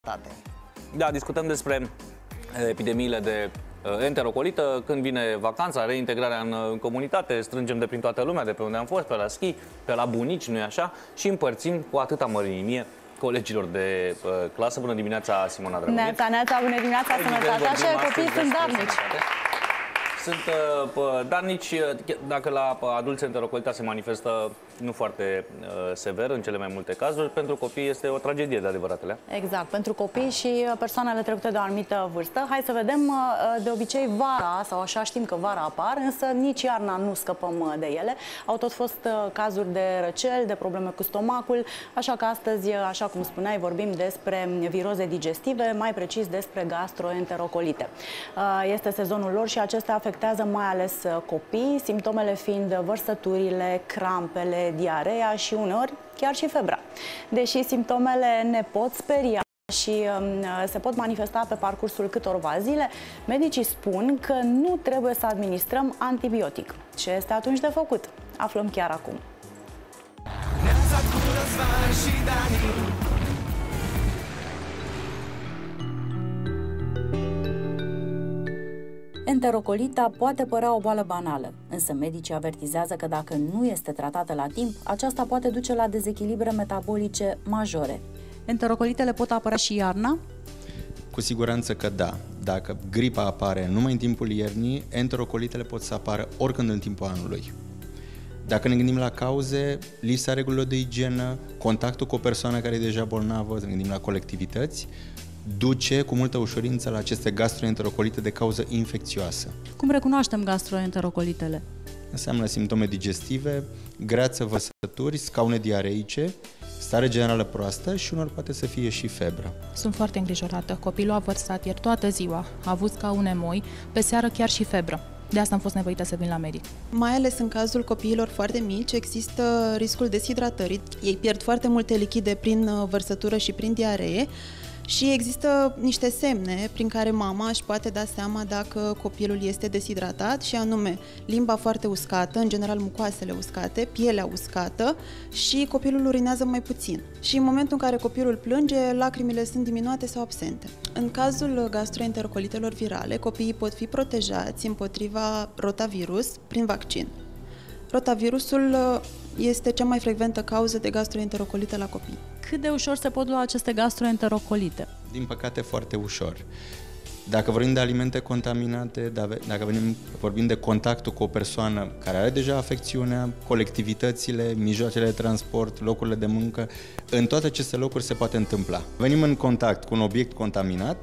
Da, discutăm despre epidemiile de enterocolită. Când vine vacanța, reintegrarea în comunitate, strângem de prin toată lumea, de pe unde am fost, pe la schi, pe la bunici, nu-i așa? Și împărțim cu atâta mărinimie colegilor de clasă. Bună dimineața, Simona Dragomir. Neața, bună dimineața, sănătate. Așa, copiii sunt darnici. Sunt darnici, dacă la adulți enterocolita se manifestă nu foarte sever, în cele mai multe cazuri, pentru copii este o tragedie de adevăratele. Exact, pentru copii și persoanele trecute de o anumită vârstă. Hai să vedem, de obicei vara, sau așa știm că vara apar, însă nici iarna nu scăpăm de ele. Au tot fost cazuri de răceli, de probleme cu stomacul, așa că astăzi, așa cum spuneai, vorbim despre viroze digestive, mai precis despre gastroenterocolite. Este sezonul lor și acestea afectează mai ales copii, simptomele fiind vărsăturile, crampele, diarea și uneori chiar și febra. Deși simptomele ne pot speria și se pot manifesta pe parcursul câtorva zile, medicii spun că nu trebuie să administrăm antibiotic. Ce este atunci de făcut? Aflăm chiar acum. Enterocolita poate părea o boală banală, însă medicii avertizează că dacă nu este tratată la timp, aceasta poate duce la dezechilibre metabolice majore. Enterocolitele pot apărea și iarna? Cu siguranță că da. Dacă gripa apare numai în timpul iernii, enterocolitele pot să apară oricând în timpul anului. Dacă ne gândim la cauze, lipsa regulilor de igienă, contactul cu o persoană care e deja bolnavă, ne gândim la colectivități, duce cu multă ușurință la aceste gastroenterocolite de cauză infecțioasă. Cum recunoaștem gastroenterocolitele? Înseamnă simptome digestive, greață, vărsături, scaune diareice, stare generală proastă și unor poate să fie și febră. Sunt foarte îngrijorată. Copilul a vărsat ieri toată ziua, a avut scaune moi, pe seară chiar și febră. De asta am fost nevoită să vin la medic. Mai ales în cazul copiilor foarte mici, există riscul deshidratării. Ei pierd foarte multe lichide prin vărsătură și prin diaree. Și există niște semne prin care mama își poate da seama dacă copilul este deshidratat, și anume limba foarte uscată, în general mucoasele uscate, pielea uscată și copilul urinează mai puțin. Și în momentul în care copilul plânge, lacrimile sunt diminuate sau absente. În cazul gastroenterocolitelor virale, copiii pot fi protejați împotriva rotavirus prin vaccin. Rotavirusul este cea mai frecventă cauză de gastroenterocolită la copii. Cât de ușor se pot lua aceste gastroenterocolite? Din păcate, foarte ușor. Dacă vorbim de alimente contaminate, dacă vorbim de contactul cu o persoană care are deja afecțiunea, colectivitățile, mijloacele de transport, locurile de muncă, în toate aceste locuri se poate întâmpla. Venim în contact cu un obiect contaminat,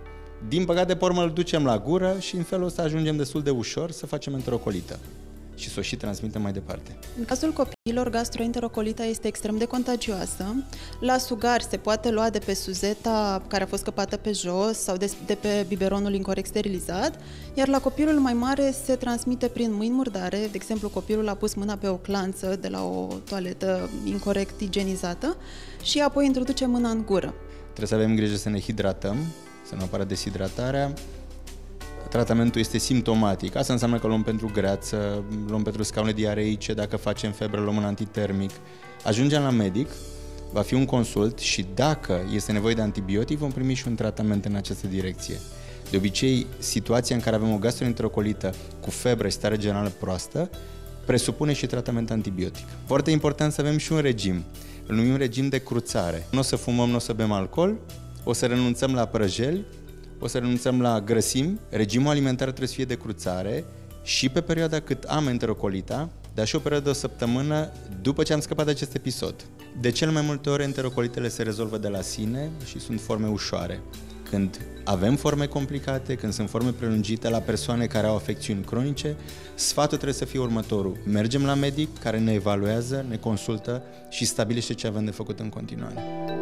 din păcate, pe urmă îl ducem la gură și în felul ăsta ajungem destul de ușor să facem enterocolită și să o și transmitem mai departe. În cazul copiilor, gastroenterocolita este extrem de contagioasă. La sugar se poate lua de pe suzeta care a fost scăpată pe jos sau de pe biberonul incorect sterilizat, iar la copilul mai mare se transmite prin mâini murdare. De exemplu, copilul a pus mâna pe o clanță de la o toaletă incorect igienizată și apoi introduce mâna în gură. Trebuie să avem grijă să ne hidratăm, să nu apară deshidratarea. Tratamentul este simptomatic. Asta înseamnă că luăm pentru greață, luăm pentru scaune diareice, dacă facem febră, luăm un antitermic. Ajungem la medic, va fi un consult și dacă este nevoie de antibiotic, vom primi și un tratament în această direcție. De obicei, situația în care avem o gastroenterocolită cu febră și stare generală proastă presupune și tratament antibiotic. Foarte important să avem și un regim. Îl numim regim de cruțare. Nu o să fumăm, nu o să bem alcool, o să renunțăm la prăjeli, o să renunțăm la grăsimi. Regimul alimentar trebuie să fie de cruțare și pe perioada cât am enterocolita, dar și o perioadă de o săptămână după ce am scăpat de acest episod. De cel mai multe ori, enterocolitele se rezolvă de la sine și sunt forme ușoare. Când avem forme complicate, când sunt forme prelungite la persoane care au afecțiuni cronice, sfatul trebuie să fie următorul. Mergem la medic care ne evaluează, ne consultă și stabilește ce avem de făcut în continuare.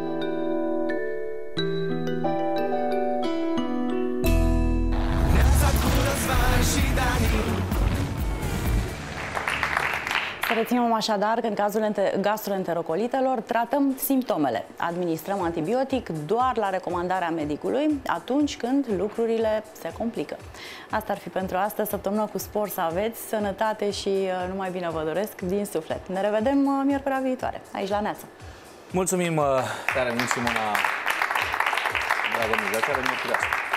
Să reținem așadar că în cazul gastroenterocolitelor tratăm simptomele. Administrăm antibiotic doar la recomandarea medicului atunci când lucrurile se complică. Asta ar fi pentru astăzi. Săptămână cu spor să aveți, sănătate și numai bine vă doresc din suflet. Ne revedem miercurea viitoare, aici la Neața. Mulțumim tare mult, Simona. Vă mulțumesc,